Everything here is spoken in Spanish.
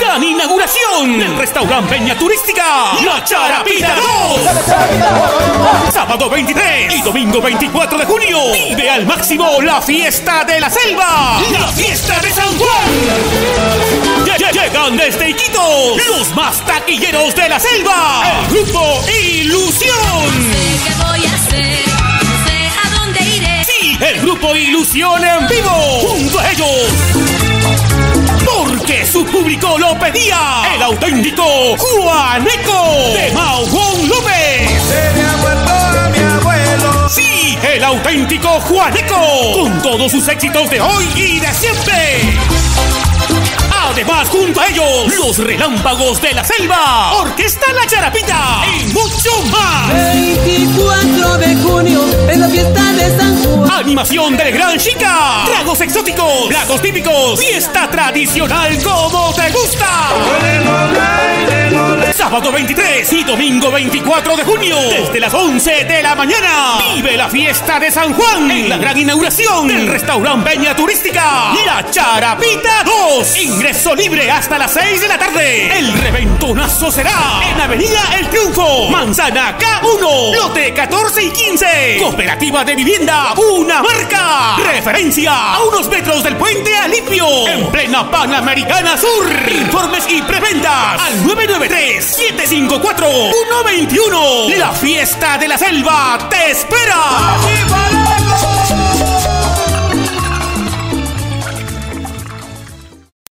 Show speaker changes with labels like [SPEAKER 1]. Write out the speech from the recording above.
[SPEAKER 1] gran inauguración del restaurante Peña Turística La Charapita 2. Sábado 23 y domingo 24 de junio. Vive al máximo la fiesta de la selva, la fiesta de San Juan. Llegan desde Iquitos los más taquilleros de la selva, el grupo Ilusión.
[SPEAKER 2] No sé qué voy a hacer, no sé a dónde iré.
[SPEAKER 1] Sí, el grupo Ilusión en vivo junto a ellos, porque su público lo pedía. El auténtico Juaneco de Mao Juan López.
[SPEAKER 3] Se me ha muerto a mi abuelo.
[SPEAKER 1] Sí, el auténtico Juaneco, con todos sus éxitos de hoy y de siempre. Además, junto a ellos, los Relámpagos de la Selva, Orquesta La Charapita y mucho más.
[SPEAKER 4] 24 de junio es la fiesta de San Juan.
[SPEAKER 1] Animación del Gran Chica, tragos exóticos, platos típicos, fiesta tradicional como te gusta. Sábado 23 y domingo 24 de junio, desde las 11 de la mañana. Vive la fiesta de San Juan en la gran inauguración del restaurante Peña Turística La Charapita 2. Ingreso libre hasta las 6 de la tarde. El reventonazo será en Avenida El Triunfo, Manzana K1, lote 14 y 15. Cooperativa de Vivienda Una Marca. Referencia a unos metros del puente Alipio, en plena Panamericana Sur. Informes y preventas al 993-754-121. La fiesta de la selva te espera.